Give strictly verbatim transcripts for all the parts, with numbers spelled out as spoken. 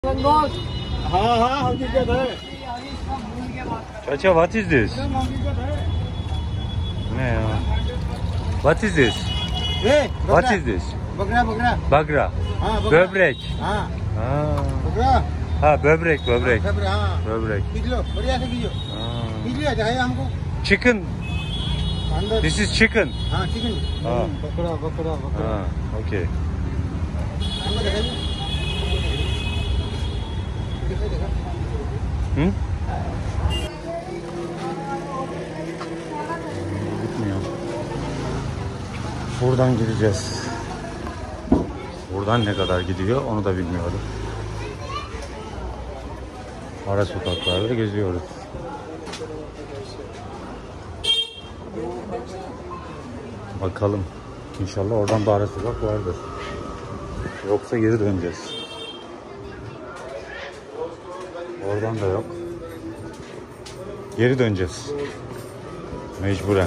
हाँ हाँ हकीकत है। Chacha, what is this? What is this? What is this? बकरा बकरा Bagra. हाँ Böbrek. हाँ Ha, बकरा ha böbrek, böbrek. हाँ Böbrek. खींच लो बढ़िया से खींचो खींच लिया चाहिए हमको Chicken. अंदर This is chicken. हाँ चिकन हाँ. बकरा बकरा बकरा Ha, okay. हमको दिखाइए दिखाइए दिखा Hı? Gitmiyor. Buradan gideceğiz. Buradan ne kadar gidiyor onu da bilmiyorum. Ara sokaklarda geziyoruz. Bakalım. İnşallah oradan da ara sokak vardır. Yoksa geri döneceğiz. Oradan da yok. Geri döneceğiz. Mecburen.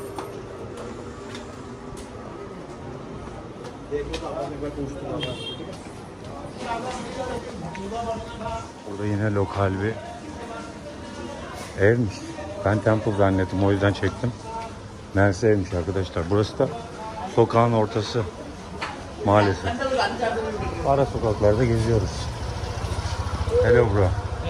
Burada yine lokal bir evmiş. Ben temple zannettim, o yüzden çektim. Meğerse evmiş arkadaşlar. Burası da sokağın ortası maalesef. Ara sokaklarda geziyoruz. Hello bro.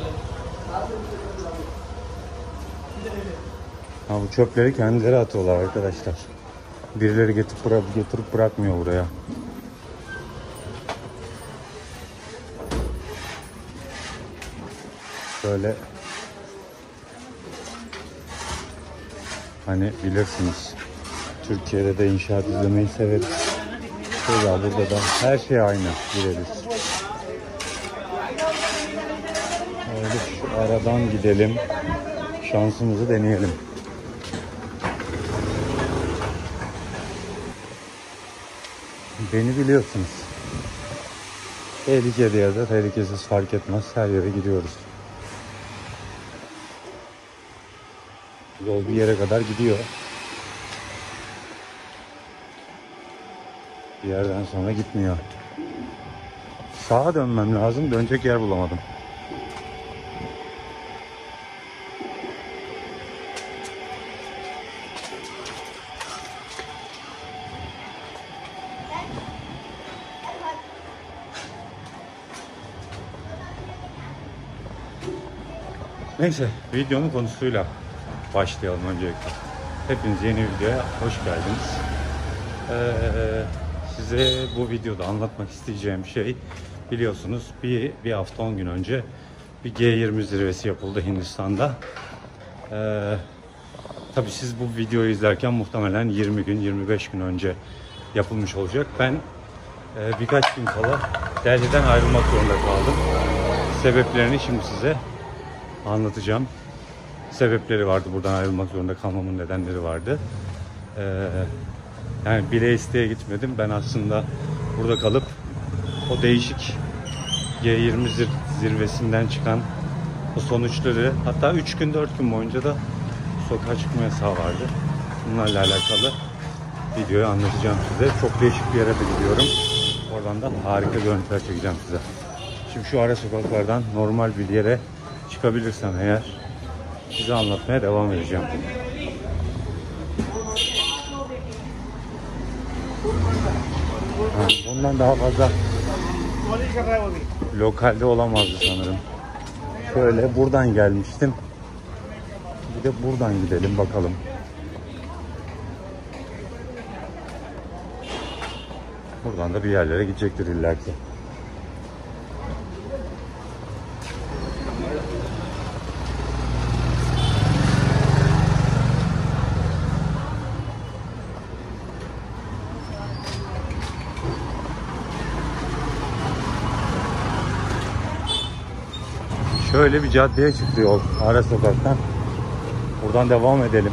Ha, bu çöpleri kendileri atıyorlar arkadaşlar. Birileri getirip, bırak, getirip bırakmıyor buraya. Şöyle hani bilirsiniz, Türkiye'de de inşaat izlemeyi severiz. Şöyle burada da her şey aynı, birebir. Öyle şu aradan gidelim, şansımızı deneyelim. Beni biliyorsunuz. Tehlikeli ya da tehlikesiz fark etmez. Her yere gidiyoruz. Yol bir yere kadar gidiyor. Bir yerden sonra gitmiyor. Sağa dönmem lazım. Dönecek yer bulamadım. Neyse, videonun konusuyla başlayalım öncelikle. Hepiniz yeni videoya hoş geldiniz. Ee, size bu videoda anlatmak isteyeceğim şey, biliyorsunuz bir, bir hafta on gün önce bir G yirmi zirvesi yapıldı Hindistan'da. Ee, tabii siz bu videoyu izlerken muhtemelen yirmi gün, yirmi beş gün önce yapılmış olacak. Ben e, birkaç gün kala Delhi'den ayrılmak zorunda kaldım. Sebeplerini şimdi size anlatacağım. Sebepleri vardı, buradan ayrılmak zorunda kalmamın nedenleri vardı. Ee, yani bile isteye gitmedim. Ben aslında burada kalıp o değişik G yirmi zir zirvesinden çıkan o sonuçları, hatta üç gün dört gün boyunca da sokağa çıkma yasağı vardı. Bunlarla alakalı videoyu anlatacağım size. Çok değişik bir yere de gidiyorum. Oradan da harika görüntüler çekeceğim size. Şimdi şu ara sokaklardan normal bir yere çıkabilirsem eğer size anlatmaya devam edeceğim. Ha, bundan daha fazla lokalde olamazdı sanırım. Şöyle buradan gelmiştim. Bir de buradan gidelim bakalım. Buradan da bir yerlere gidecektir illaki. Şöyle bir caddeye çıktı yol, ara sokaktan. Buradan devam edelim.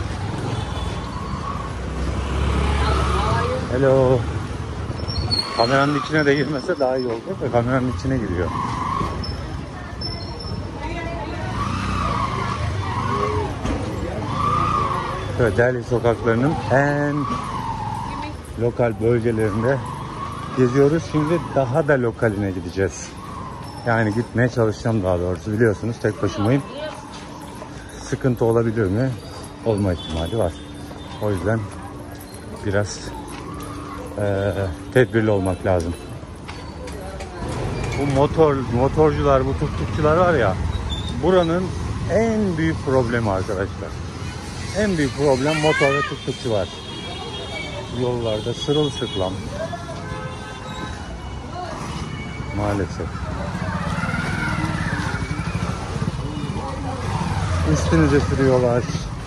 Hello. Kameranın içine de girmese daha iyi olacak ve kameranın içine giriyor. Evet, Delhi sokaklarının en lokal bölgelerinde geziyoruz. Şimdi daha da lokaline gideceğiz. Yani gitmeye çalışacağım daha doğrusu, biliyorsunuz tek başımayım. Sıkıntı olabilir mi? Olma ihtimali var. O yüzden biraz e, tedbirli olmak lazım. Bu motor motorcular, bu tuk-tukçular var ya, buranın en büyük problemi arkadaşlar. En büyük problem motor ve tuk-tukçu var. Yollarda sırılsıklam. Maalesef. Üstünüze sürüyorlar.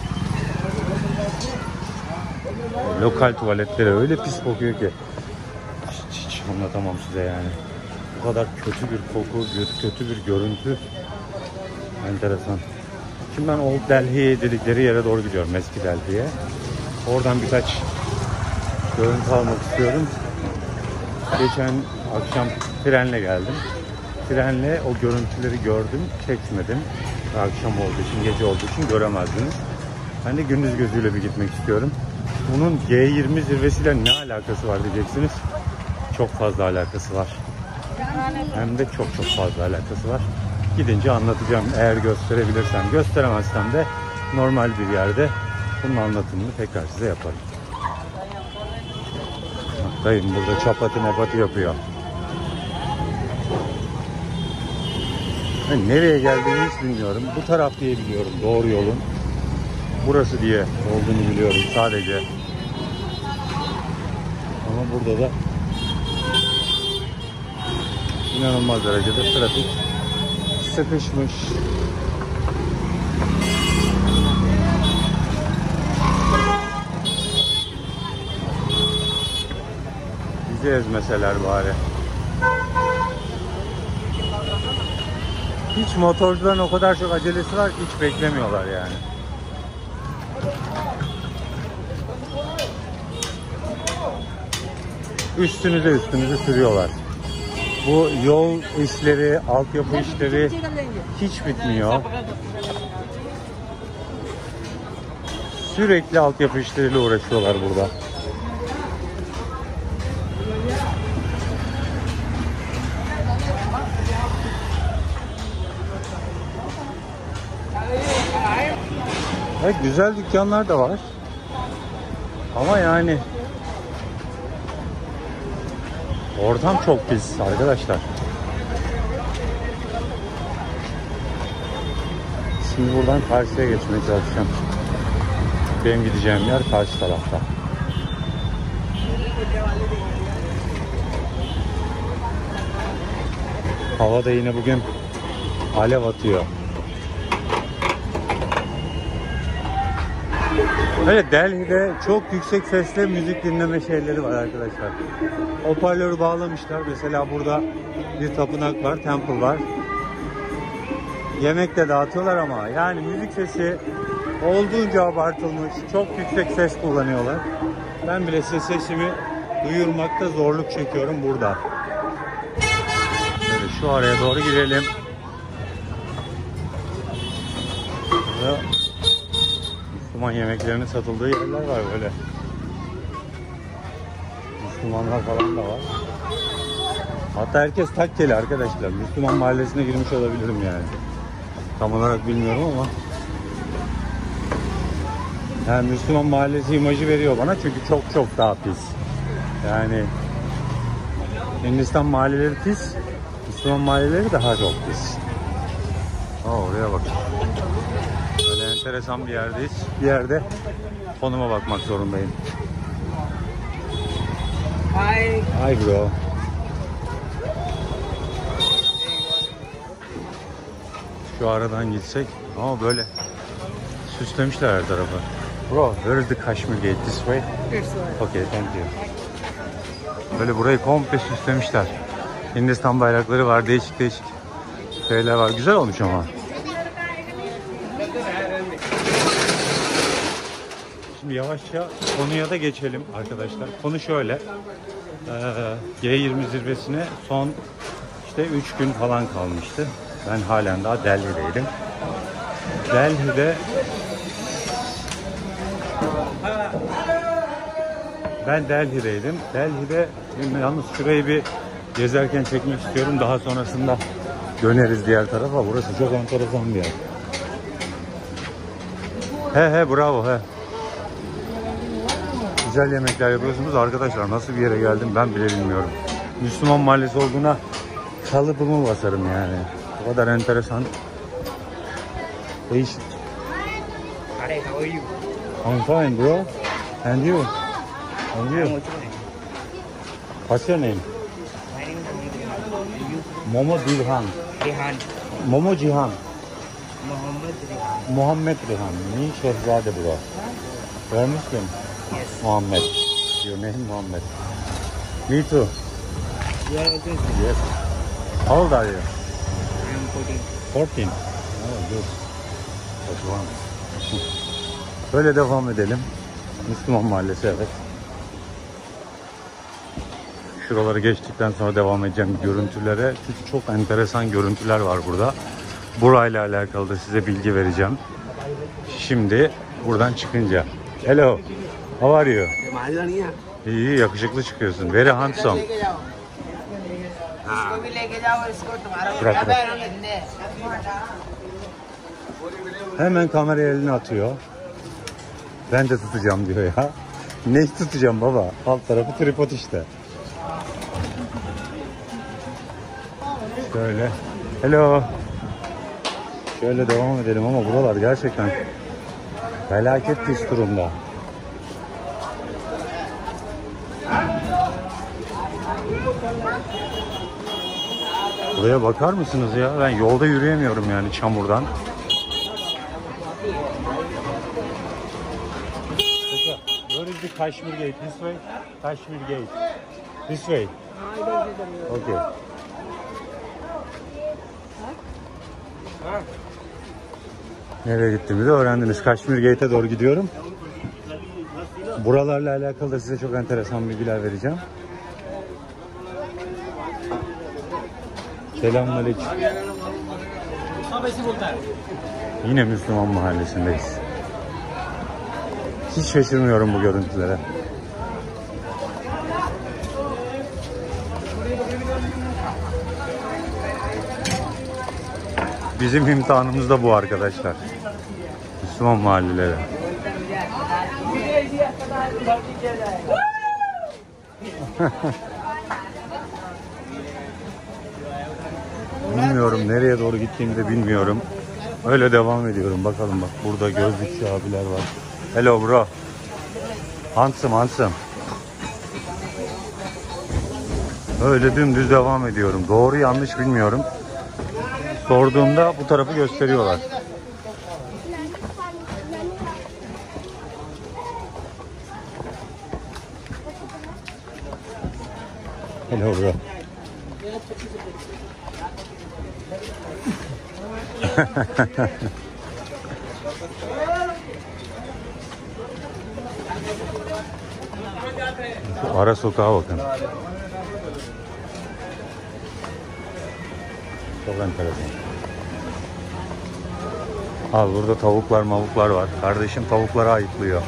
Lokal tuvaletlere öyle pis kokuyor ki hiç, hiç anlatamam size yani. Bu kadar kötü bir koku, kötü bir görüntü. Enteresan. Şimdi ben Old Delhi dedikleri yere doğru gidiyorum, eski Delhi'ye. Oradan birkaç görüntü almak istiyorum. Geçen akşam trenle geldim. Trenle o görüntüleri gördüm, çekmedim. Akşam olduğu için, gece olduğu için göremezdiniz. Ben de gündüz gözüyle bir gitmek istiyorum. Bunun G yirmi zirvesiyle ne alakası var diyeceksiniz. Çok fazla alakası var. Hem de çok çok fazla alakası var. Gidince anlatacağım, eğer gösterebilirsem. Gösteremezsem de normal bir yerde bunun anlatımını tekrar size yaparım. Dayım burada çapatı mapatı yapıyor. Ben nereye geldiğimi hiç bilmiyorum. Bu taraf diye biliyorum, doğru yolun. Burası diye olduğunu biliyorum sadece. Ama burada da inanılmaz derecede trafik sıkışmış. Bizi ezmeseler bari. Hiç motorcuların o kadar çok acelesi var ki hiç beklemiyorlar yani. Üstünüze üstünüze sürüyorlar. Bu yol işleri, altyapı işleri hiç bitmiyor. Sürekli altyapı işleriyle uğraşıyorlar burada. Evet, güzel dükkanlar da var. Ama yani ortam çok pis arkadaşlar. Şimdi buradan karşıya geçmeye çalışacağım. Benim gideceğim yer karşı tarafta. Hava da yine bugün alev atıyor. Öyle Delhi'de çok yüksek sesle müzik dinleme şeyleri var arkadaşlar. Hoparlörü bağlamışlar. Mesela burada bir tapınak var, temple var. Yemek de dağıtıyorlar ama yani müzik sesi olduğunca abartılmış. Çok yüksek ses kullanıyorlar. Ben bile size sesimi duyurmakta zorluk çekiyorum burada. Böyle şu araya doğru girelim. Burada Müslüman yemeklerinin satıldığı yerler var böyle. Müslümanlar falan da var. Hatta herkes takkeli arkadaşlar. Müslüman mahallesine girmiş olabilirim yani. Tam olarak bilmiyorum ama. Yani Müslüman mahallesi imajı veriyor bana çünkü çok çok daha pis. Yani Hindistan mahalleleri pis, Müslüman mahalleleri daha çok pis. Aa, oraya bak. Böyle enteresan bir yerdeyiz. Bir yerde konuma bakmak zorundayım. Hi. Hi bro. Şu aradan gitsek ama böyle süslemişler her tarafı. Bro, where is the Kashmir Gate? This way? This way. Okay, thank you. Böyle burayı komple süslemişler. Hindistan bayrakları var, değişik değişik şeyler var. Güzel olmuş ama. Şimdi yavaşça konuya da geçelim arkadaşlar. Konu şöyle. Ee, G yirmi zirvesine son işte üç gün falan kalmıştı. Ben halen daha Delhi'deydim. Delhi'de Ben Delhi'deydim. Delhi'de yalnız şurayı bir gezerken çekmek istiyorum. Daha sonrasında döneriz diğer tarafa. Burası çok enteresan bir yer. He he bravo he. Güzel yemekler yapıyorsunuz arkadaşlar. Nasıl bir yere geldim ben bile bilmiyorum. Müslüman mahallesi olduğuna kalıbımı basarım yani. O kadar enteresan. Değişik. Hi, how are you? I'm fine bro. And you? And you? What's your name? What's your name? My name is you. Momo Dilhan. Rehan. Momo Cihan. Mohammed Rehan. Muhammed Rehan. Me Şehzade bro. You are Muslim? Yes. Muhammed. Your name Muhammed. Me too. You are also Yes. How old are you? I am fourteen. fourteen. Oh, good. forty-one. Böyle devam edelim. Müslüman mahallesi evet. Şuraları geçtikten sonra devam edeceğim görüntülere. Çünkü çok enteresan görüntüler var burada. Burayla alakalı da size bilgi vereceğim. Şimdi buradan çıkınca. Hello. How are you? İyi, yakışıklı çıkıyorsun. Very handsome. Bırak, bırak. Hemen kamerayı eline atıyor. Ben de tutacağım diyor ya. Ne tutacağım baba? Alt tarafı tripod işte. Şöyle. Hello. Şöyle devam edelim ama buralar gerçekten felaket pis durumda. Buraya bakar mısınız ya? Ben yolda yürüyemiyorum yani çamurdan. Where is the Kashmir Gate? This way? Kashmir Gate. This way. Okay. Nereye gittiğimi de öğrendiniz. Kashmir Gate'e doğru gidiyorum. Buralarla alakalı da size çok enteresan bilgiler vereceğim. Selamünaleyküm. Yine Müslüman mahallesindeyiz. Hiç şaşırmıyorum bu görüntülere. Bizim imtihanımız da bu arkadaşlar. Müslüman mahalleleri. Bilmiyorum nereye doğru gittiğimi de bilmiyorum. Öyle devam ediyorum. Bakalım bak burada gözlükçü abiler var. Hello bro. Handsome handsome. Öyle dümdüz devam ediyorum. Doğru yanlış bilmiyorum. Sorduğumda bu tarafı gösteriyorlar. Hello bro. Şu ara sokağa bakın. Çok enteresan. Al burada tavuklar mavuklar var. Kardeşim tavukları ayıklıyor.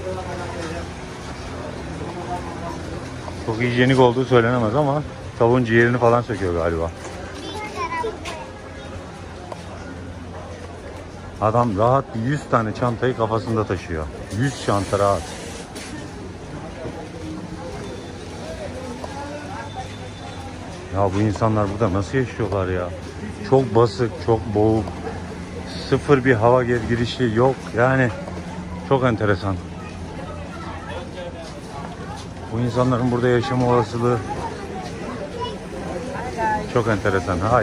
Çok hijyenik olduğu söylenemez ama tavuğun ciğerini falan söküyor galiba. Adam rahat yüz tane çantayı kafasında taşıyor. yüz çanta rahat. Ya bu insanlar burada nasıl yaşıyorlar ya? Çok basık, çok boğuk. Sıfır bir hava girişi yok. Yani çok enteresan. Bu insanların burada yaşama olasılığı çok enteresan. Hay.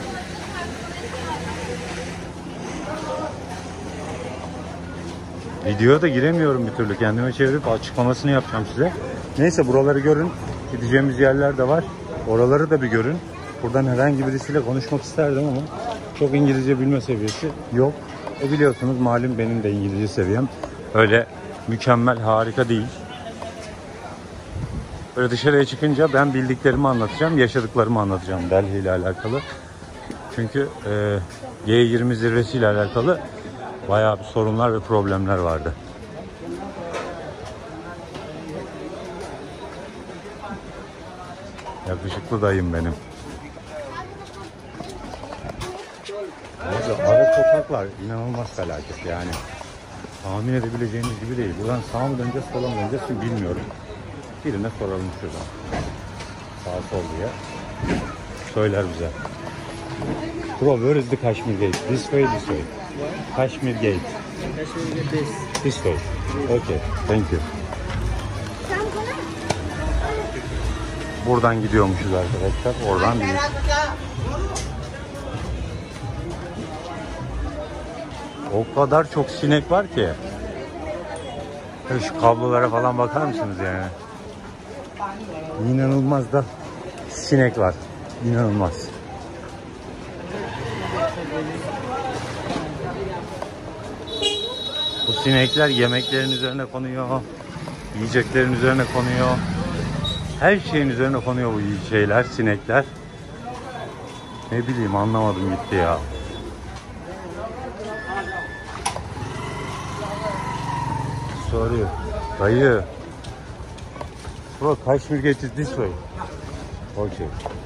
Videoya da giremiyorum bir türlü. Kendime çevirip açıklamasını yapacağım size. Neyse buraları görün. Gideceğimiz yerler de var. Oraları da bir görün. Buradan herhangi birisiyle konuşmak isterdim ama çok İngilizce bilme seviyesi yok. E biliyorsunuz malum benim de İngilizce seviyem öyle mükemmel, harika değil. Böyle dışarıya çıkınca ben bildiklerimi anlatacağım, yaşadıklarımı anlatacağım Delhi ile alakalı. Çünkü e, G yirmi zirvesi ile alakalı bayağı bir sorunlar ve problemler vardı. Yakışıklı dayım benim. Burada ara sokaklar inanılmaz felaket yani. Tahmin edebileceğiniz gibi değil. Buradan sağa mı döneceğiz, sola mı döneceğiz şimdi bilmiyorum. Birine soralım şuradan. Sağ sol diye. Söyler bize. Bro, where is the Kashmir Gate? This way, this way. Kashmir Gate. Kashmir get this. This way. Okay, thank you. Buradan gidiyormuşuz arkadaşlar. Oradan değil. O kadar çok sinek var ki. Şu kablolara falan bakar mısınız yani? İnanılmaz da sinek var. İnanılmaz. Bu sinekler yemeklerin üzerine konuyor. Yiyeceklerin üzerine konuyor. Her şeyin üzerine konuyor bu şeyler, sinekler. Ne bileyim, anlamadım gitti ya. Sorry. Dayı. Bro, Kashmir Gate is this way. Okay.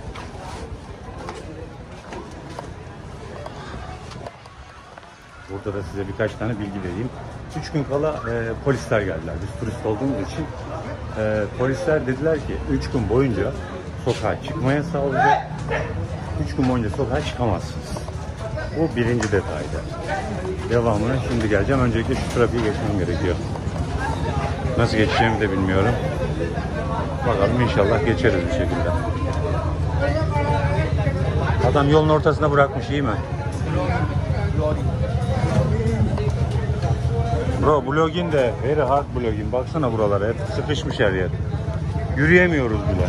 Burada da size birkaç tane bilgi vereyim. Üç gün kala e, polisler geldiler. Biz turist olduğumuz için e, polisler dediler ki üç gün boyunca sokağa çıkma yasağı olacak. Üç gün boyunca sokağa çıkamazsınız. Bu birinci detaydı. Devamına şimdi geleceğim. Öncelikle şu trafiği geçmem gerekiyor. Nasıl geçeceğimi de bilmiyorum. Bakalım, inşallah geçeriz bir şekilde. Adam yolun ortasına bırakmış, iyi mi? Bro, vlogging de very hard vlogging. Baksana buralara, hep sıkışmış her yer. Yürüyemiyoruz bile.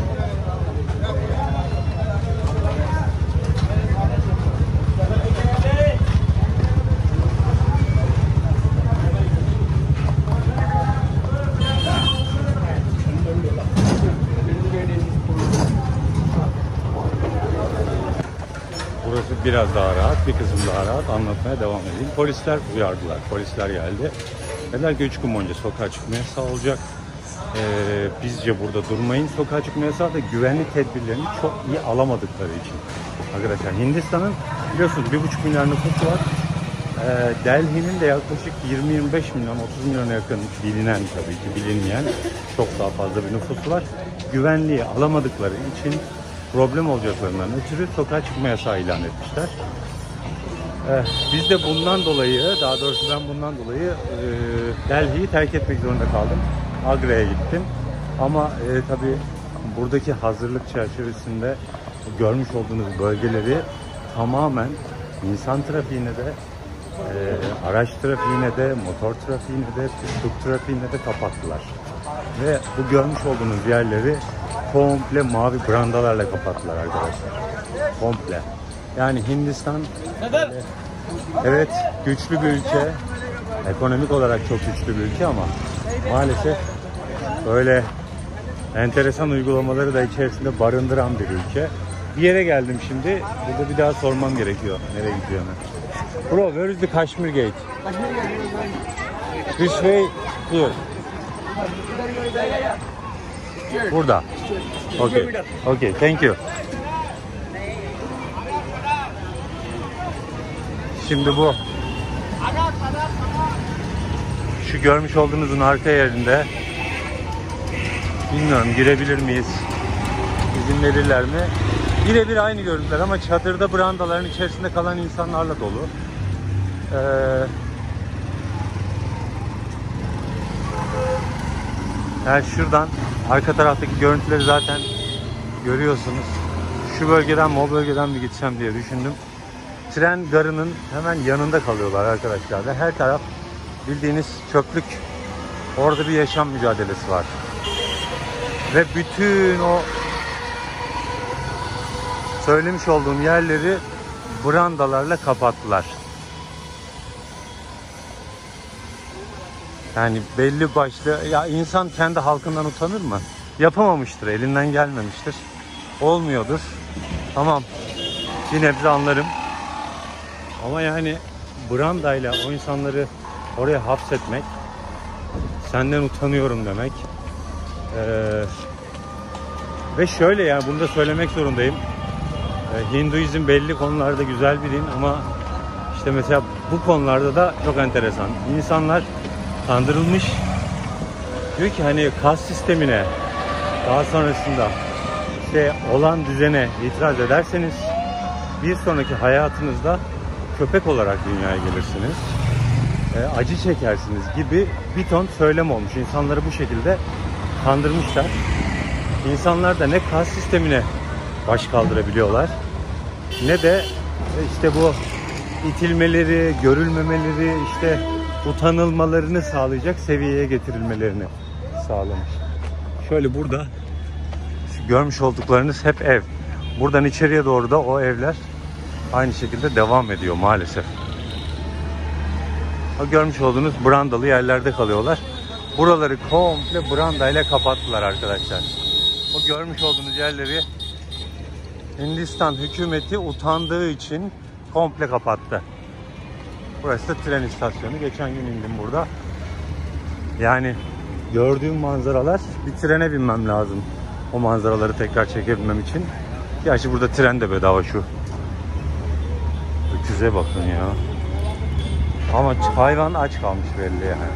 Burası biraz daha rahat, bir kısım daha rahat. Anlatmaya devam edeyim. Polisler uyardılar. Polisler geldi. Dediler ki üç gün boyunca sokağa çıkma yasağı olacak. Ee, bizce burada durmayın. Sokağa çıkma yasağı da güvenlik tedbirlerini çok iyi alamadıkları için. Arkadaşlar, Hindistan'ın biliyorsunuz bir buçuk milyar nüfusu var. Ee, Delhi'nin de yaklaşık yirmi yirmi beş milyon, otuz milyona yakın bilinen, tabii ki bilinmeyen çok daha fazla bir nüfusu var. Güvenliği alamadıkları için problem olacaklarından ötürü sokağa çıkma yasağı ilan etmişler. Ee, biz de bundan dolayı, daha doğrusu ben bundan dolayı e, Delhi'yi terk etmek zorunda kaldım. Agra'ya gittim. Ama e, tabii buradaki hazırlık çerçevesinde görmüş olduğunuz bölgeleri tamamen insan trafiğine de, e, araç trafiğine de, motor trafiğine de, tuk trafiğine de kapattılar. Ve bu görmüş olduğunuz yerleri komple mavi brandalarla kapattılar arkadaşlar. Komple. Yani Hindistan böyle, evet güçlü bir ülke. Ekonomik olarak çok güçlü bir ülke ama maalesef öyle enteresan uygulamaları da içerisinde barındıran bir ülke. Bir yere geldim şimdi. Burada bir daha sormam gerekiyor nereye gideceğimi. Bro, where is the Kashmir Gate? This way, here. Burada. Okay. Okay, thank you. Şimdi bu şu görmüş olduğunuzun arka yerinde, bilmiyorum girebilir miyiz, izin verirler mi? Birebir aynı görüntüler ama çadırda brandaların içerisinde kalan insanlarla dolu. Ee, yani şuradan arka taraftaki görüntüleri zaten görüyorsunuz. Şu bölgeden mi o bölgeden mi gitsem diye düşündüm. Tren garının hemen yanında kalıyorlar arkadaşlar. Ve her taraf bildiğiniz çöplük. Orada bir yaşam mücadelesi var. Ve bütün o söylemiş olduğum yerleri brandalarla kapattılar. Yani belli başlı, ya insan kendi halkından utanır mı? Yapamamıştır, elinden gelmemiştir. Olmuyordur. Tamam. Bir nebze anlarım. Ama yani brandayla o insanları oraya hapsetmek, senden utanıyorum demek. Ee, ve şöyle, yani bunu da söylemek zorundayım. E, Hinduizm belli konularda güzel bir din ama işte mesela bu konularda da çok enteresan. İnsanlar kandırılmış. Diyor ki hani kas sistemine, daha sonrasında işte olan düzene itiraz ederseniz bir sonraki hayatınızda köpek olarak dünyaya gelirsiniz. E, acı çekersiniz gibi bir ton söylem olmuş. İnsanları bu şekilde kandırmışlar. İnsanlar da ne kas sistemine baş kaldırabiliyorlar ne de işte bu itilmeleri, görülmemeleri, işte utanılmalarını sağlayacak seviyeye getirilmelerini sağlamış. Şöyle burada görmüş olduklarınız hep ev. Buradan içeriye doğru da o evler aynı şekilde devam ediyor maalesef. O görmüş olduğunuz brandalı yerlerde kalıyorlar. Buraları komple brandayla kapattılar arkadaşlar. O görmüş olduğunuz yerleri Hindistan hükümeti utandığı için komple kapattı. Burası da tren istasyonu. Geçen gün indim burada. Yani gördüğüm manzaralar, bir trene binmem lazım o manzaraları tekrar çekebilmem için. Gerçi burada tren de bedava şu. Öküze bakın ya. Ama hayvan aç kalmış belli yani.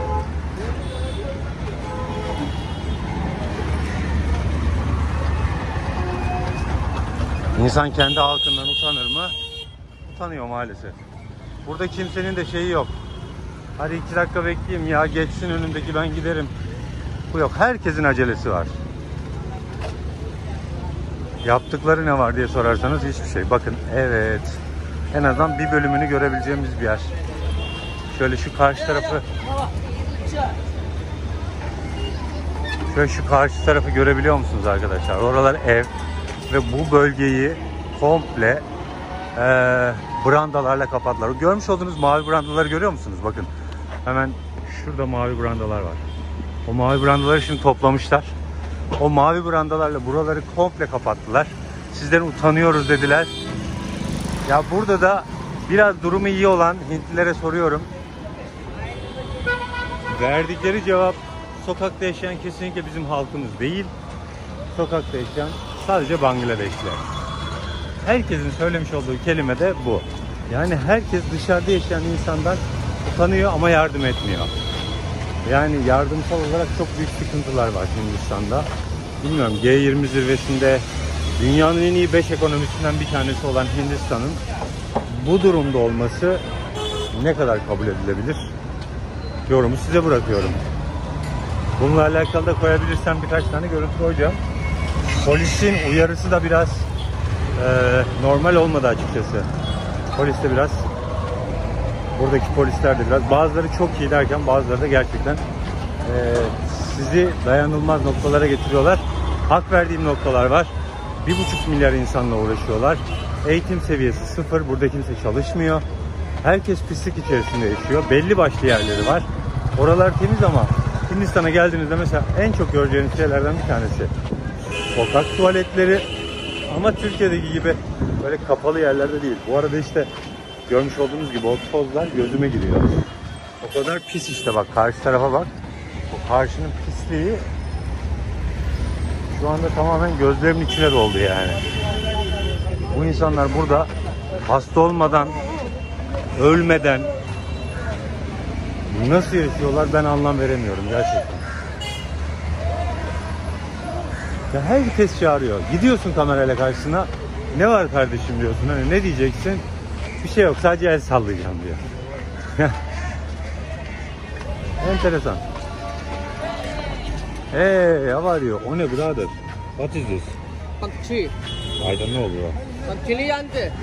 İnsan kendi halkından utanır mı? Utanıyor maalesef. Burada kimsenin de şeyi yok. Hadi iki dakika bekleyeyim ya, geçsin önündeki ben giderim. Bu yok. Herkesin acelesi var. Yaptıkları ne var diye sorarsanız hiçbir şey. Bakın evet. En azından bir bölümünü görebileceğimiz bir yer. Şöyle şu karşı tarafı Şöyle şu karşı tarafı görebiliyor musunuz arkadaşlar? Oralar ev ve bu bölgeyi komple e, brandalarla kapattılar. Görmüş olduğunuz mavi brandaları görüyor musunuz? Bakın hemen şurada mavi brandalar var. O mavi brandaları şimdi toplamışlar. O mavi brandalarla buraları komple kapattılar. Sizden utanıyoruz dediler. Ya burada da biraz durumu iyi olan Hintlilere soruyorum. Verdikleri cevap, sokakta yaşayan kesinlikle bizim halkımız değil. Sokakta yaşayan sadece Bangladeşliler. Herkesin söylemiş olduğu kelime de bu. Yani herkes dışarıda yaşayan insandan utanıyor ama yardım etmiyor. Yani yardımsal olarak çok büyük sıkıntılar var Hindistan'da. Bilmiyorum, G yirmi zirvesinde dünyanın en iyi beş ekonomisinden bir tanesi olan Hindistan'ın bu durumda olması ne kadar kabul edilebilir? Yorumu size bırakıyorum. Bununla alakalı da koyabilirsem birkaç tane görüntü koyacağım. Polisin uyarısı da biraz e, normal olmadı açıkçası. Polis de biraz, buradaki polisler de biraz, bazıları çok iyi derken bazıları da gerçekten e, sizi dayanılmaz noktalara getiriyorlar. Hak verdiğim noktalar var. Bir buçuk milyar insanla uğraşıyorlar. Eğitim seviyesi sıfır. Burada kimse çalışmıyor. Herkes pislik içerisinde yaşıyor. Belli başlı yerleri var. Oralar temiz ama Hindistan'a geldiğinizde mesela en çok göreceğiniz şeylerden bir tanesi sokak tuvaletleri. Ama Türkiye'deki gibi böyle kapalı yerlerde değil. Bu arada işte görmüş olduğunuz gibi o tozlar gözüme giriyor. O kadar pis işte, bak karşı tarafa bak. O karşının pisliği şu anda tamamen gözlerimin içine doldu yani. Bu insanlar burada hasta olmadan, ölmeden nasıl yaşıyorlar ben anlam veremiyorum gerçekten. Ya herkes çağırıyor. Gidiyorsun kamerayla karşısına. Ne var kardeşim diyorsun. Hani ne diyeceksin? Bir şey yok. Sadece el sallayacağım diyor. Enteresan. Hey, how are you? O ne brother? What is this? Pakchi. I don't know bro. Pakchili जानते?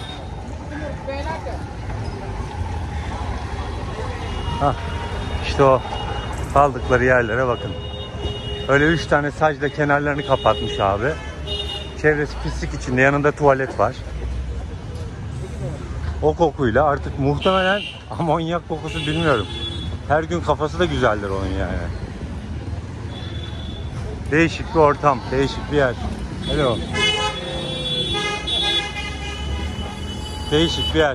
Hah, işte o kaldıkları yerlere bakın. Öyle üç tane sacla kenarlarını kapatmış abi. Çevresi pislik içinde, yanında tuvalet var. O kokuyla artık muhtemelen amonyak kokusu bilmiyorum. Her gün kafası da güzeldir onun yani. Değişik bir ortam, değişik bir yer. Hello. Değişik bir yer.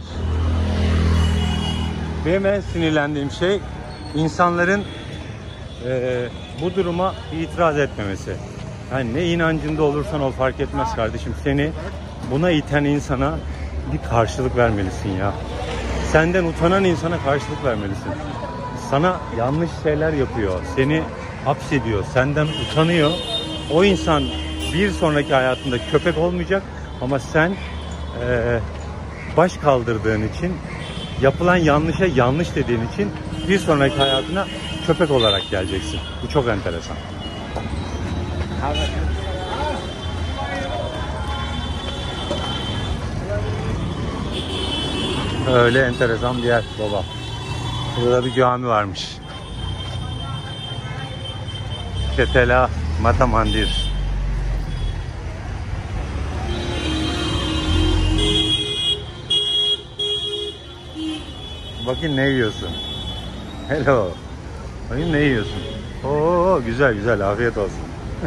Benim en sinirlendiğim şey insanların e, bu duruma itiraz etmemesi. Yani ne inancında olursan ol fark etmez kardeşim. Seni buna iten insana bir karşılık vermelisin ya. Senden utanan insana karşılık vermelisin. Sana yanlış şeyler yapıyor, seni hapsediyor, senden utanıyor. O insan bir sonraki hayatında köpek olmayacak ama sen e, baş kaldırdığın için, yapılan yanlışa yanlış dediğin için bir sonraki hayatına köpek olarak geleceksin. Bu çok enteresan. Öyle enteresan bir yer baba. Burada bir cami varmış. Ketela Mata Mandir. Bakın ne yiyorsun? Hello. Bakın ne yiyorsun? Oo güzel güzel, afiyet olsun.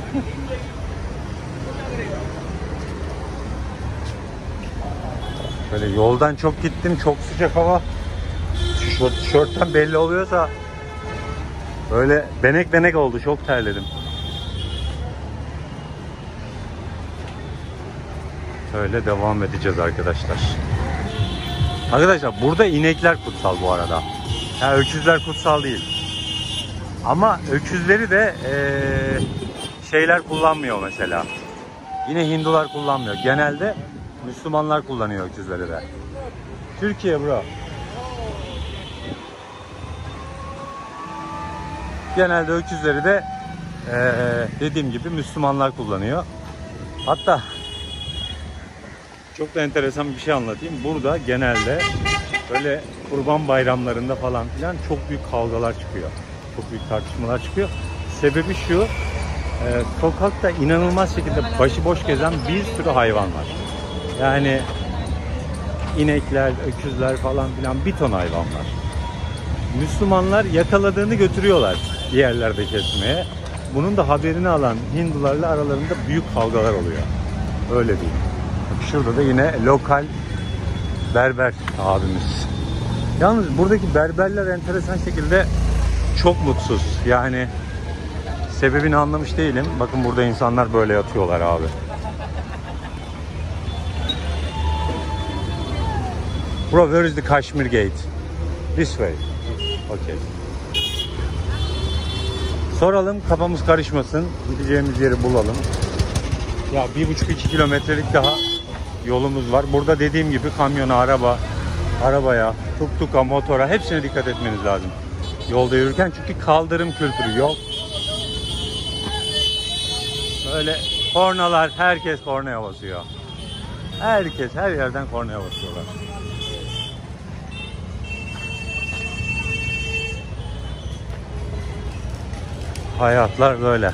Böyle yoldan çok gittim, çok sıcak hava. Şu tişörtten belli oluyorsa böyle benek benek oldu, çok terledim. Öyle devam edeceğiz arkadaşlar. Arkadaşlar burada inekler kutsal bu arada. Yani öküzler kutsal değil. Ama öküzleri de ee, şeyler kullanmıyor mesela. Yine Hindular kullanmıyor. Genelde Müslümanlar kullanıyor öküzleri de. Türkiye bro. Genelde öküzleri de ee, dediğim gibi Müslümanlar kullanıyor. Hatta çok da enteresan bir şey anlatayım. Burada genelde böyle kurban bayramlarında falan filan çok büyük kavgalar çıkıyor. Çok büyük tartışmalar çıkıyor. Sebebi şu, e, sokakta inanılmaz şekilde başıboş gezen bir sürü hayvan var. Yani inekler, öküzler falan filan bir ton hayvan var. Müslümanlar yakaladığını götürüyorlar bir yerlerde kesmeye. Bunun da haberini alan Hindularla aralarında büyük kavgalar oluyor. Öyle değil. Şurada da yine lokal berber abimiz. Yalnız buradaki berberler enteresan şekilde çok mutsuz. Yani sebebini anlamış değilim. Bakın burada insanlar böyle yatıyorlar abi. Bro, where is the Kashmir Gate? This way. Okay. Soralım, kafamız karışmasın. Gideceğimiz yeri bulalım. Ya bir buçuk iki kilometrelik daha yolumuz var. Burada dediğim gibi kamyona, araba, arabaya, tuk tuka, motora hepsine dikkat etmeniz lazım. Yolda yürürken, çünkü kaldırım kültürü yok. Böyle kornalar, herkes kornaya basıyor. Herkes her yerden kornaya basıyorlar. Hayatlar böyle.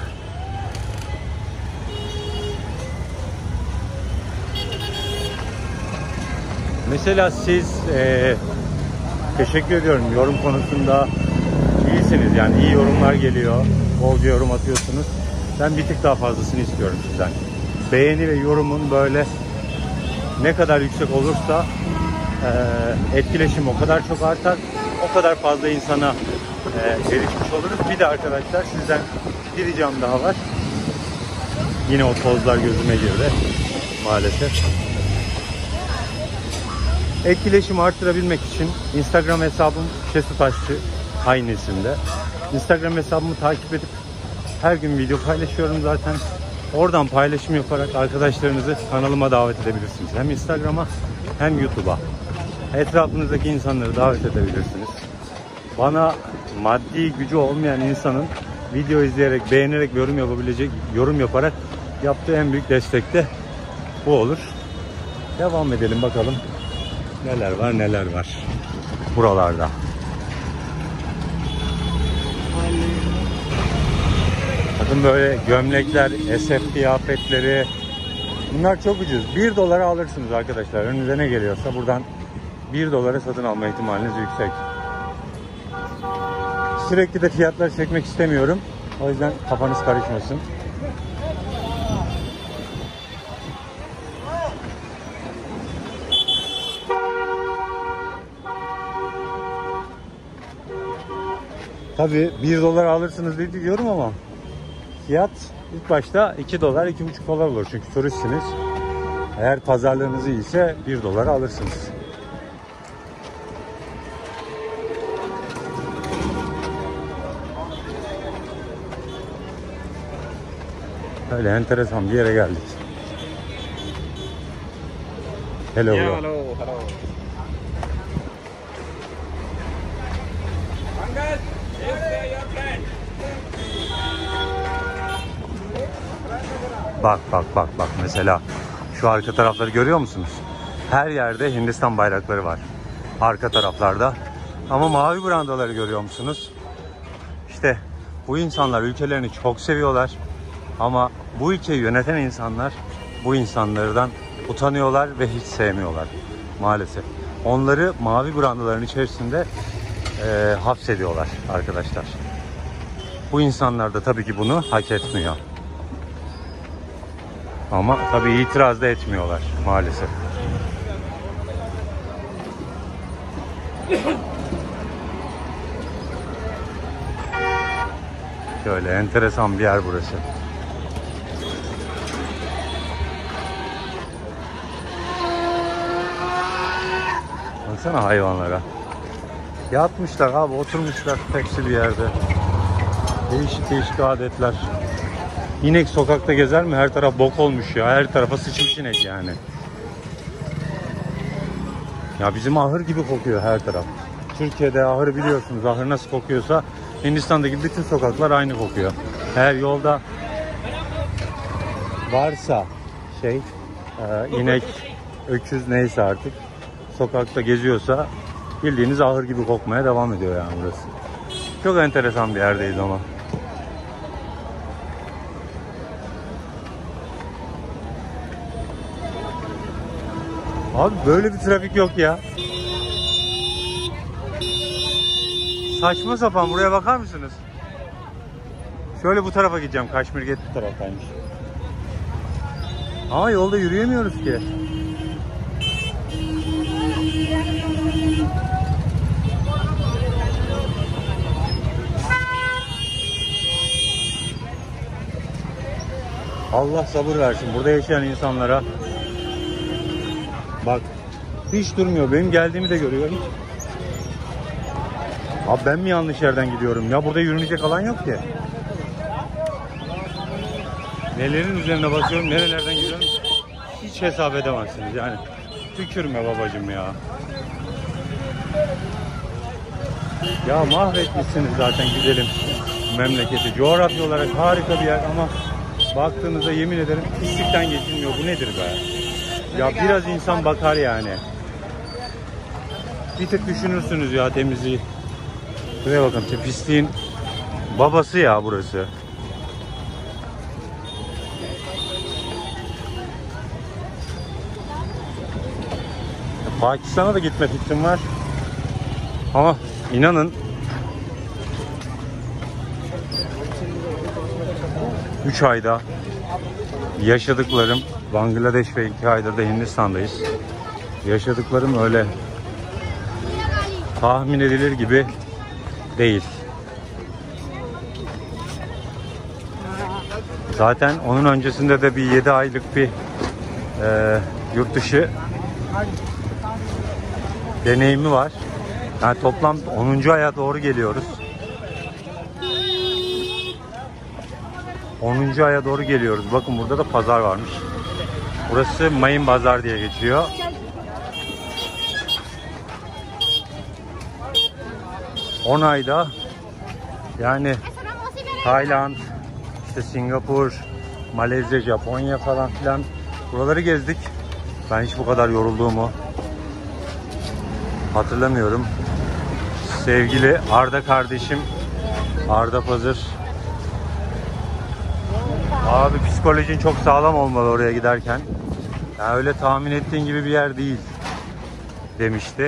Mesela siz e, teşekkür ediyorum, yorum konusunda iyisiniz, yani iyi yorumlar geliyor, bolca yorum atıyorsunuz. Ben bir tık daha fazlasını istiyorum sizden. Beğeni ve yorumun böyle ne kadar yüksek olursa e, etkileşim o kadar çok artar, o kadar fazla insana e, erişmiş oluruz. Bir de arkadaşlar sizden bir ricam daha var. Yine o tozlar gözüme girdi maalesef. Etkileşimi arttırabilmek için Instagram hesabım Şesu Taşçı, aynı isimde. Instagram hesabımı takip edip her gün video paylaşıyorum zaten. Oradan paylaşım yaparak arkadaşlarınızı kanalıma davet edebilirsiniz. Hem Instagram'a hem YouTube'a. Etrafınızdaki insanları davet edebilirsiniz. Bana maddi gücü olmayan insanın video izleyerek, beğenerek, yorum yapabilecek, yorum yaparak yaptığı en büyük destek de bu olur. Devam edelim bakalım. Neler var neler var buralarda. Bakın böyle gömlekler, esef kıyafetleri. Bunlar çok ucuz. bir dolara alırsınız arkadaşlar. Önünüze ne geliyorsa buradan bir dolara satın alma ihtimaliniz yüksek. Sürekli de fiyatları çekmek istemiyorum. O yüzden kafanız karışmasın. Tabii bir dolar alırsınız diye diyorum ama fiyat ilk başta iki dolar, iki buçuk dolar olur. Çünkü turistsiniz. Eğer pazarlığınız iyiyse bir dolara alırsınız. Öyle enteresan bir yere geldik. Hello. Yeah, bro. hello, hello. Bak bak bak bak mesela şu arka tarafları görüyor musunuz? Her yerde Hindistan bayrakları var. Arka taraflarda. Ama mavi brandaları görüyor musunuz? İşte bu insanlar ülkelerini çok seviyorlar. Ama bu ülkeyi yöneten insanlar bu insanlardan utanıyorlar ve hiç sevmiyorlar maalesef. Onları mavi brandaların içerisinde e, hapsediyorlar arkadaşlar. Bu insanlar da tabii ki bunu hak etmiyor. Ama tabii itiraz da etmiyorlar maalesef. Şöyle enteresan bir yer burası. Baksana hayvanlara. Yatmışlar abi, oturmuşlar hepsi bir yerde. Değişik değişik adetler. İnek sokakta gezer mi? Her taraf bok olmuş ya. Her tarafa sıçmış inek yani. Ya bizim ahır gibi kokuyor her taraf. Türkiye'de ahır biliyorsunuz. Ahır nasıl kokuyorsa Hindistan'daki bütün sokaklar aynı kokuyor. Eğer yolda varsa şey e, inek, öküz neyse artık sokakta geziyorsa bildiğiniz ahır gibi kokmaya devam ediyor yani burası. Çok enteresan bir yerdeyiz ama. Abi böyle bir trafik yok ya. Saçma sapan, buraya bakar mısınız? Şöyle bu tarafa gideceğim. Kaşmir Gate bu taraftaymış. Ama yolda yürüyemiyoruz ki. Allah sabır versin. Burada yaşayan insanlara. Bak hiç durmuyor. Benim geldiğimi de görüyor. Hiç. Abi ben mi yanlış yerden gidiyorum? Ya burada yürünecek alan yok ki. Nelerin üzerine basıyorum, nerelerden gidiyorum hiç hesap edemezsiniz yani. Tükürme babacım ya. Ya mahvetmişsiniz zaten güzelim memleketi. Coğrafya olarak harika bir yer ama baktığınızda yemin ederim pislikten geçilmiyor. Bu nedir be? Ya biraz insan bakar yani. Bir tık düşünürsünüz ya temizliği. Buraya bakın, pisliğin babası ya burası. Pakistan'a da gitme fikrim var. Ama inanın üç ayda yaşadıklarım, Bangladeş ve iki aydır da Hindistan'dayız. Yaşadıklarım öyle tahmin edilir gibi değil. Zaten onun öncesinde de bir yedi aylık bir e, yurt dışı deneyimi var. Yani toplam onuncu aya doğru geliyoruz. onuncu aya doğru geliyoruz. Bakın burada da pazar varmış. Burası Mayın Bazar diye geçiyor. on ayda yani Tayland, işte Singapur, Malezya, Japonya falan filan buraları gezdik. Ben hiç bu kadar yorulduğumu hatırlamıyorum. Sevgili Arda kardeşim, Arda Pazır. Abi psikolojin çok sağlam olmalı oraya giderken. Yani öyle tahmin ettiğin gibi bir yer değil demişti.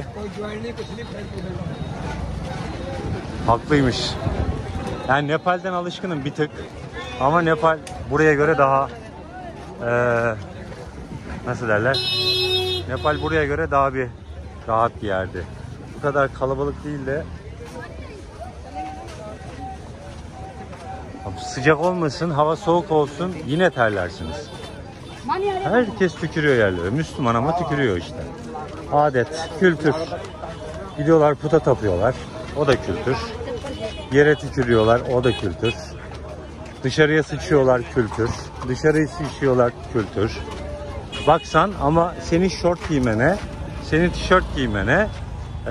Haklıymış. Yani Nepal'den alışkınım bir tık. Ama Nepal buraya göre daha ee, nasıl derler? Nepal buraya göre daha bir rahat bir yerdi. Bu kadar kalabalık değil de sıcak olmasın, hava soğuk olsun yine terlersiniz. Herkes tükürüyor yerlere. Müslüman ama tükürüyor işte. Adet, kültür. Gidiyorlar puta tapıyorlar. O da kültür. Yere tükürüyorlar. O da kültür. Dışarıya sıçıyorlar, kültür. Dışarıyı sıçıyorlar, kültür. Baksan ama senin şort giymene, senin tişört giymene ee,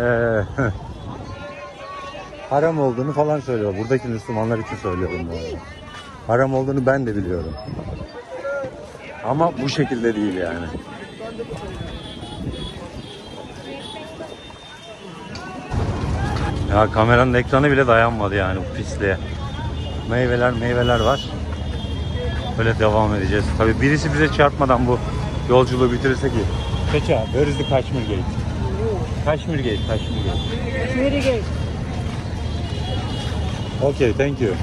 haram olduğunu falan söylüyor. Buradaki Müslümanlar için söylüyorum bu arada. Haram olduğunu ben de biliyorum. Ama bu şekilde değil yani. Ya kameranın ekranı bile dayanmadı yani bu pisliğe. Meyveler meyveler var. Böyle devam edeceğiz. Tabii birisi bize çarpmadan bu yolculuğu bitirirse ki. Kaça? Where is the Kashmir Gate? Kashmir Gate, Kashmir Gate. Kashmir Gate. Okay, thank you.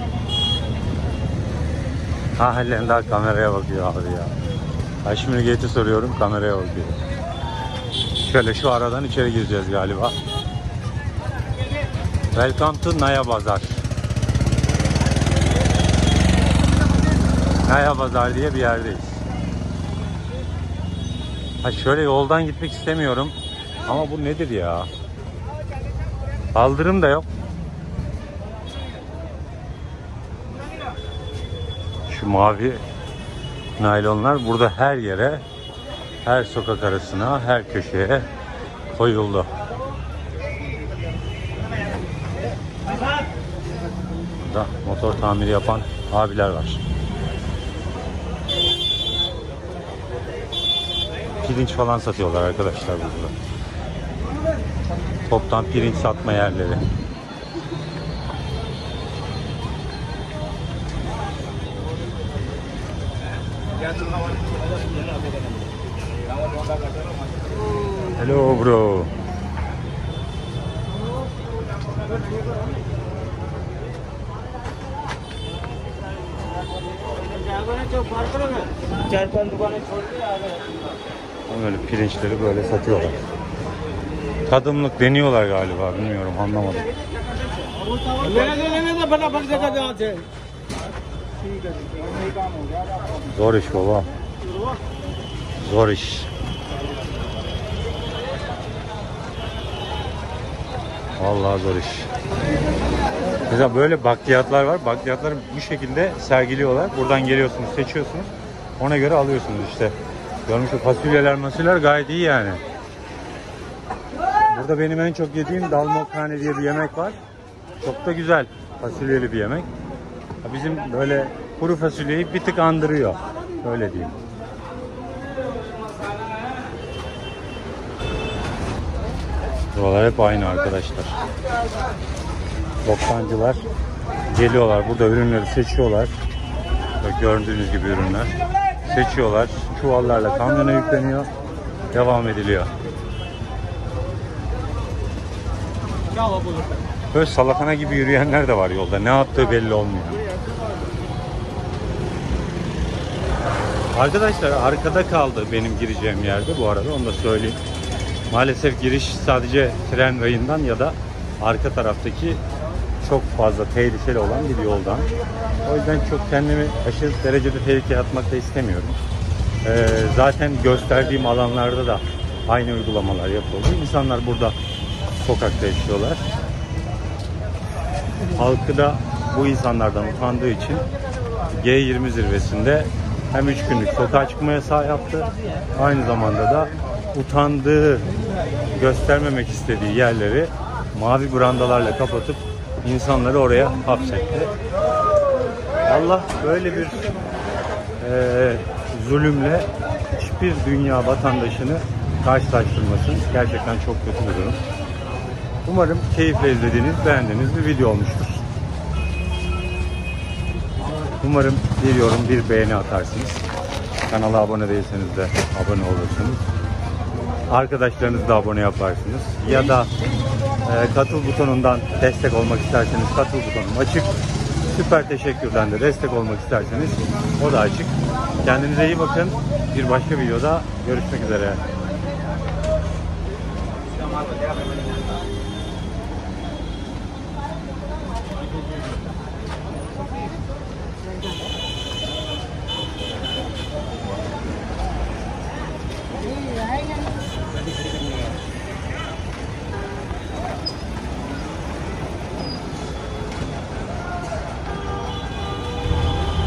Ha halen daha kameraya bakıyor abi ya. Kashmir Gate'i soruyorum, kameraya bakıyor. Şöyle şu aradan içeri gireceğiz galiba. Welcome to Naya Bazar. Naya Bazar diye bir yerdeyiz. Ha şöyle yoldan gitmek istemiyorum. Ama bu nedir ya? Kaldırım da yok. Şu mavi naylonlar burada her yere, her sokak arasına, her köşeye koyuldu. Burada motor tamiri yapan abiler var. Pirinç falan satıyorlar arkadaşlar burada. Toptan pirinç satma yerleri. Hello bro. Böyle pirinçleri böyle satıyorlar. Tadımlık deniyorlar galiba, bilmiyorum, anlamadım. Zor iş baba. Zor iş. Vallahi zor iş. Mesela böyle bakliyatlar var. Bakliyatları bu şekilde sergiliyorlar. Buradan geliyorsunuz, seçiyorsunuz. Ona göre alıyorsunuz işte. Görmüş o fasulyeler, masulyeler gayet iyi yani. Burada benim en çok yediğim dalmokhane diye bir yemek var. Çok da güzel. Fasulyeli bir yemek. Bizim böyle kuru fasulyeyi bir tık andırıyor. Öyle diyeyim. Buralar hep aynı arkadaşlar. Boktancılar geliyorlar. Burada ürünleri seçiyorlar. Böyle gördüğünüz gibi ürünler. Seçiyorlar. Çuvallarla kamyona yükleniyor. Devam ediliyor. Böyle salakana gibi yürüyenler de var yolda. Ne yaptığı belli olmuyor. Arkadaşlar arkada kaldı benim gireceğim yerde bu arada, onu da söyleyeyim. Maalesef giriş sadece tren rayından ya da arka taraftaki çok fazla tehlikeli olan bir yoldan. O yüzden çok kendimi aşırı derecede tehlikeye atmak da istemiyorum. Ee, zaten gösterdiğim alanlarda da aynı uygulamalar yapılıyor. İnsanlar burada sokakta yaşıyorlar. Halkı da bu insanlardan utandığı için G yirmi zirvesinde hem üç günlük sokağa çıkma yasağı yaptı. Aynı zamanda da utandığı, göstermemek istediği yerleri mavi brandalarla kapatıp insanları oraya hapsetti. Allah böyle bir e, zulümle hiçbir dünya vatandaşını karşılaştırmasın. Gerçekten çok kötü bir durum. Umarım keyifle izlediğiniz, beğendiğiniz bir video olmuştur. Umarım bir yorum, bir beğeni atarsınız. Kanala abone değilseniz de abone olursunuz. Arkadaşlarınızı da abone yaparsınız. Ya da e, katıl butonundan destek olmak isterseniz katıl butonum açık. Süper teşekkürden de destek olmak isterseniz o da açık. Kendinize iyi bakın. Bir başka videoda görüşmek üzere.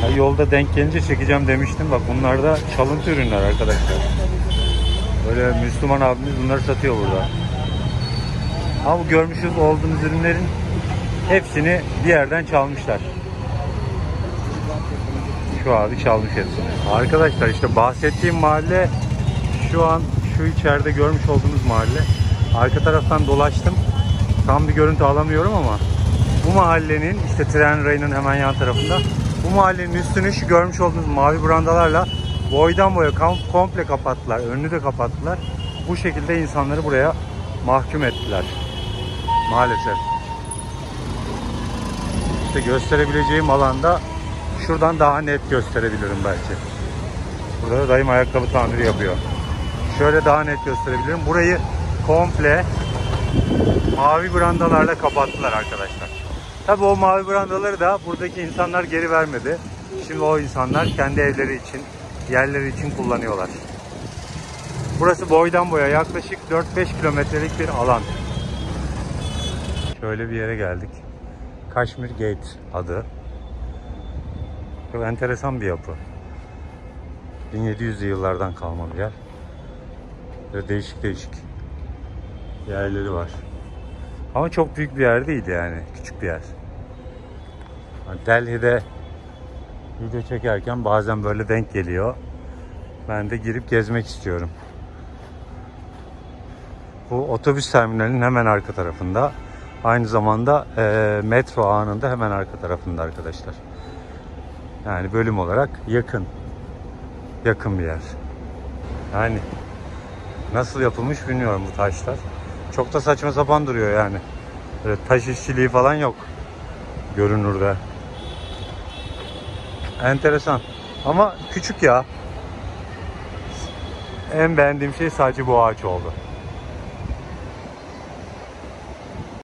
Ya yolda denk gelince çekeceğim demiştim. Bak bunlar da çalıntı ürünler arkadaşlar. Böyle Müslüman abimiz bunları satıyor burada. Ama bu görmüşüz olduğunuz ürünlerin hepsini bir yerden çalmışlar. Şu abi çalmış hepsini. Arkadaşlar işte bahsettiğim mahalle şu an şu içeride görmüş olduğunuz mahalle. Arka taraftan dolaştım. Tam bir görüntü alamıyorum ama bu mahallenin işte tren rayının hemen yan tarafında, bu mahallenin üstünü şu görmüş olduğunuz mavi brandalarla boydan boya komple kapattılar. Önünü de kapattılar. Bu şekilde insanları buraya mahkum ettiler. Maalesef. İşte gösterebileceğim alanda şuradan daha net gösterebilirim belki. Burada da dayım ayakkabı tamiri yapıyor. Şöyle daha net gösterebilirim. Burayı komple mavi brandalarla kapattılar arkadaşlar. Tabii o mavi brandaları da buradaki insanlar geri vermedi. Şimdi o insanlar kendi evleri için, yerleri için kullanıyorlar. Burası boydan boya yaklaşık dört beş kilometrelik bir alan. Şöyle bir yere geldik. Kashmir Gate adı. Çok enteresan bir yapı. bin yedi yüzlü yıllardan kalma bir yer. Böyle değişik değişik yerleri var. Ama çok büyük bir yer değil yani. Küçük bir yer. Delhi'de video çekerken bazen böyle denk geliyor. Ben de girip gezmek istiyorum. Bu otobüs terminalinin hemen arka tarafında. Aynı zamanda e, metro ağının da hemen arka tarafında arkadaşlar. Yani bölüm olarak yakın. Yakın bir yer. Yani nasıl yapılmış bilmiyorum bu taşlar. Çok da saçma sapan duruyor yani. Böyle taş işçiliği falan yok. Görünürde. Enteresan. Ama küçük ya. En beğendiğim şey sadece bu ağaç oldu.